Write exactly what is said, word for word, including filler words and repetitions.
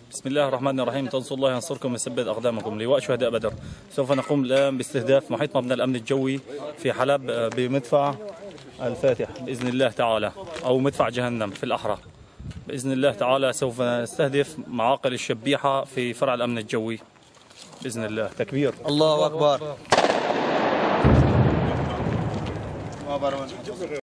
بسم الله الرحمن الرحيم. تنصر الله ينصركم ويثبت أقدامكم. لواء شهداء بدر. سوف نقوم الآن باستهداف محيط مبنى الأمن الجوي في حلب بمدفع الفاتح بإذن الله تعالى، أو مدفع جهنم في الأحرى بإذن الله تعالى. سوف نستهدف معاقل الشبيحة في فرع الأمن الجوي بإذن الله. تكبير، الله أكبر.